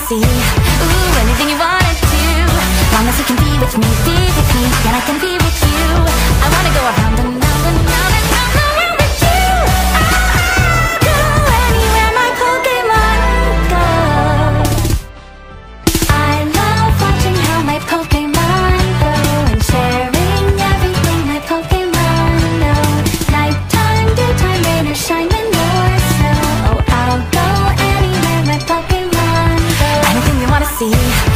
see. Ooh, anything you wanna do, long as you can be with me, and I can be with you. I wanna go around and round and round and round the world with you. I'll go anywhere my Pokémon go. I love watching how my Pokémon grow and sharing everything my Pokémon know. Nighttime, daytime, rain or shine, wind or snow. Oh, I'll go anywhere my Pokémon go. Anything you wanna see.